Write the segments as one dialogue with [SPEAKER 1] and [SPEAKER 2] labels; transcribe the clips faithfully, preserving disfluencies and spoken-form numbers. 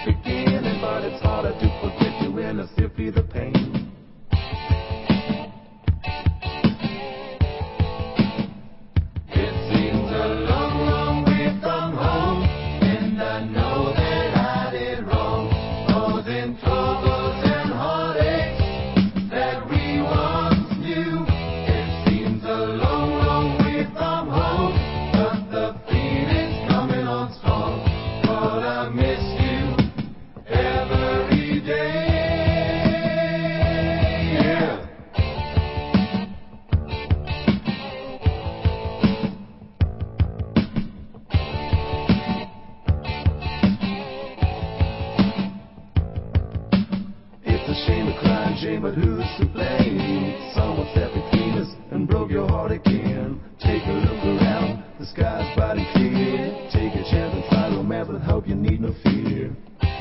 [SPEAKER 1] chicken, but it's harder to forget you when I still feel the pain. It seems a long, long way from home, and I know that I did wrong, causing troubles and heartaches that we once knew. It seems a long, long way from home, but the feeling's coming on strong. But I miss you every day. Yeah. It's a shame to cry, shame, but who's to blame? Someone stepped between us and broke your heart again. Take a look around, the sky's bright and clear. Take a chance and try romance, but hope you need no fear.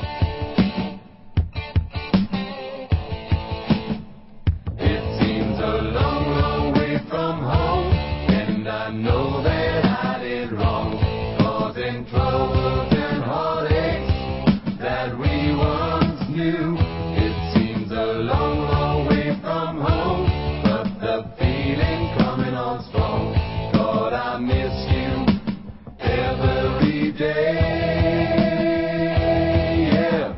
[SPEAKER 1] It seems a long, long way from home, and I know that I did wrong, causing troubles and heartaches that we once knew. It seems a long, long way from home, but the feeling coming on strong. God, I miss you every day. Yeah.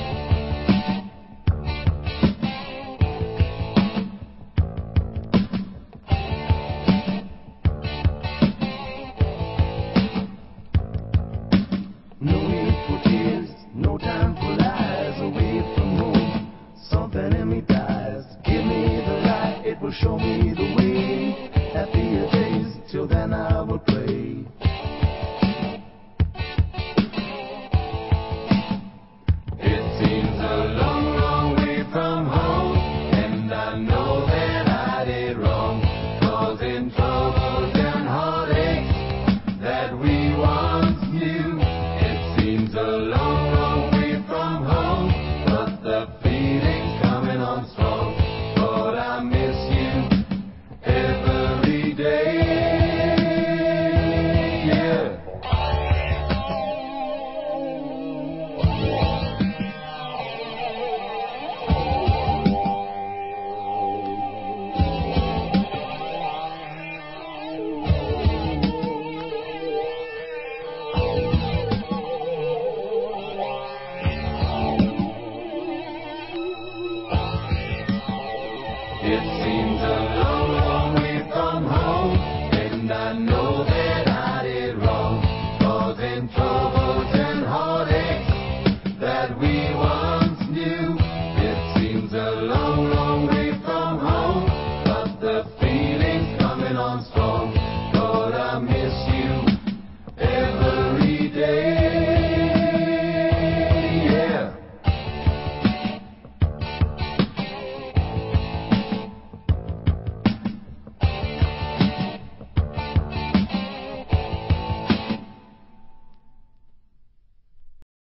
[SPEAKER 1] No need for tears, no time for lies. Away from home, something in me dies. Give me the light, it will show me the way. Happier days, till then I will pray. It seems a long, long way from home, and I know that I did wrong, causing troubles and heartaches that we once knew. It seems a long, long way from home, but the feeling's coming on strong. But I miss you every day. Yeah. It seems a long, long way from home, and I know that I did wrong, causing troubles and heartaches that we